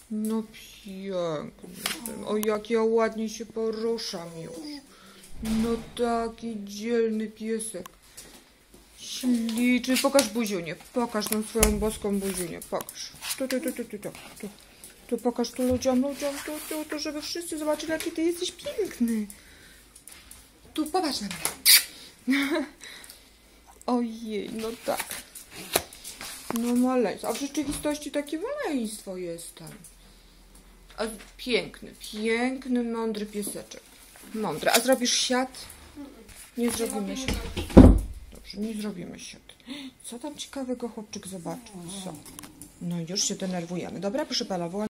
No piękny. O, jak ja ładnie się poruszam już. No taki dzielny piesek. Śliczny. Pokaż buziunię. Pokaż nam swoją boską buziunię. Pokaż. Tu pokaż tu ludziom, tu, żeby wszyscy zobaczyli, jaki ty jesteś piękny. Tu popatrz na mnie. Ojej, no tak. No maleństwo. A w rzeczywistości takie maleństwo jestem. A piękny, mądry pieseczek. Mądry. A zrobisz siat? Nie zrobimy siat. Dobrze, nie zrobimy siat. Co tam ciekawego chłopczyk zobaczył? Co? No już się denerwujemy. Dobra, proszę pana,